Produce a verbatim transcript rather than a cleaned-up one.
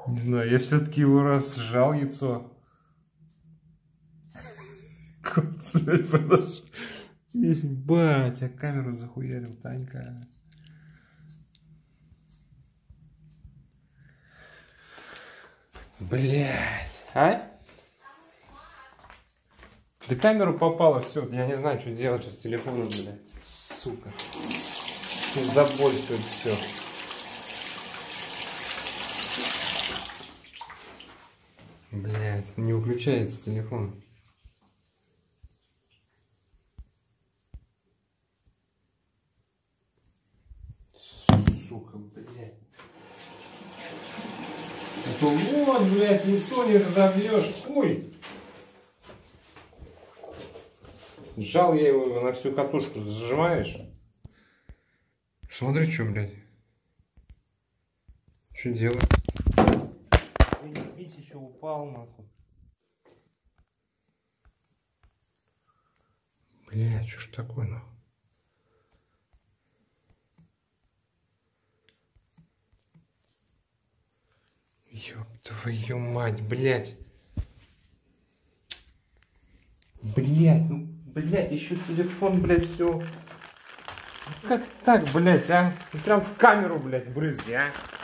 Не знаю, я все-таки его раз сжал яйцо. Кот, блядь, подошел. Ебать, я камеру захуярил, Танька. Блядь, а? Да камеру попало, все, я не знаю, что делать сейчас с телефоном, блядь. Сука. Пиздобольствует все. Блядь, не выключается телефон. Сука, блядь. Это вот, блядь, лицо не разобьешь. Хуй. Сжал я его на всю катушку, зажимаешь. Смотри, что, блядь. Что делать? Заебись, еще упал, нахуй. Блядь, что ж такое, нахуй? Ёб твою мать, блядь. Блядь, ну, блядь, еще телефон, блядь, все. Как так, блядь, а? Прям в камеру, блядь, брызги, а?